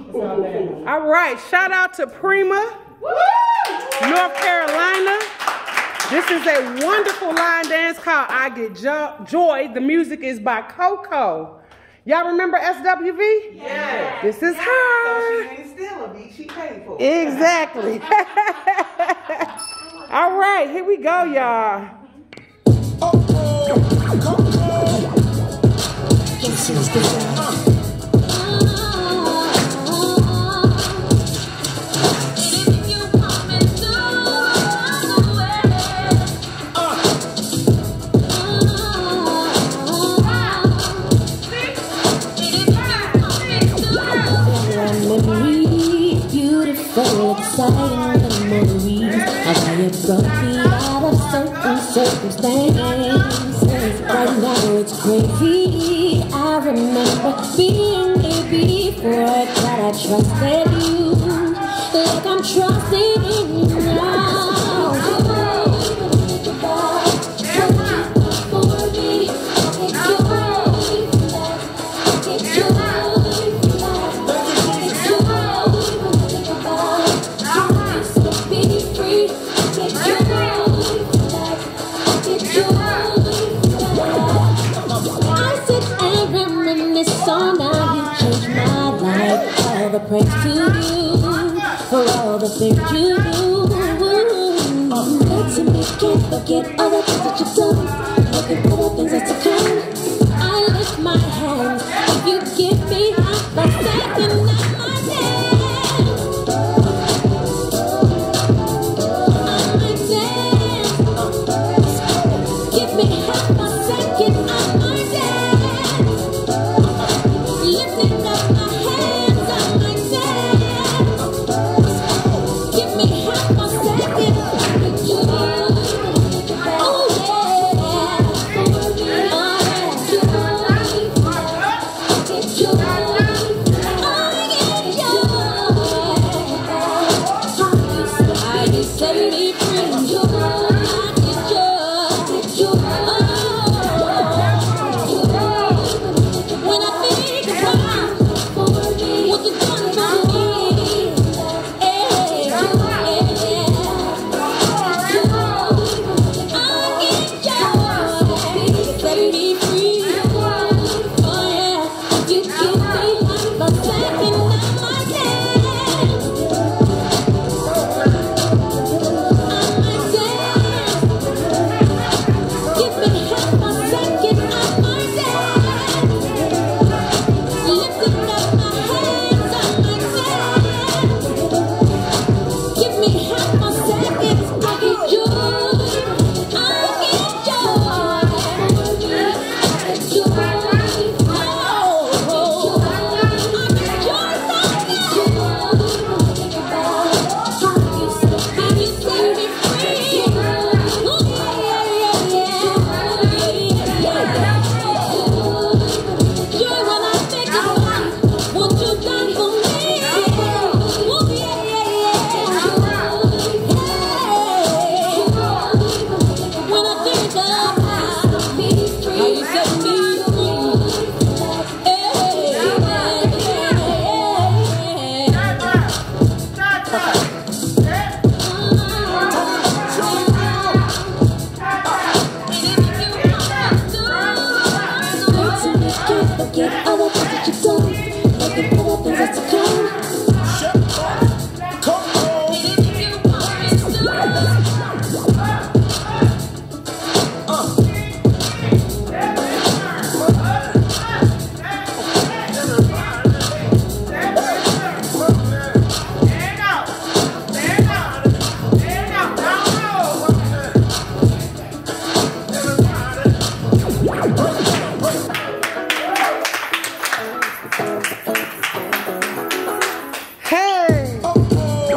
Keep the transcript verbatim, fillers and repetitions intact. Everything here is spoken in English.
All right, shout out to PRima, North Carolina. This is a wonderful line dance called I Get jo Joy. The music is by Coco. Y'all remember S W V? Yeah. This is her. So she ain't steal a beat, she paid for it. Exactly. All right, here we go, y'all. Exciting memories of how you brought me out of certain circumstances. Right now it's crazy. I remember being a before that I trusted you, like I'm trusting in you now. Praise to you for all the things you do. Uh, makes me can't forget all the things that you've done. Looking for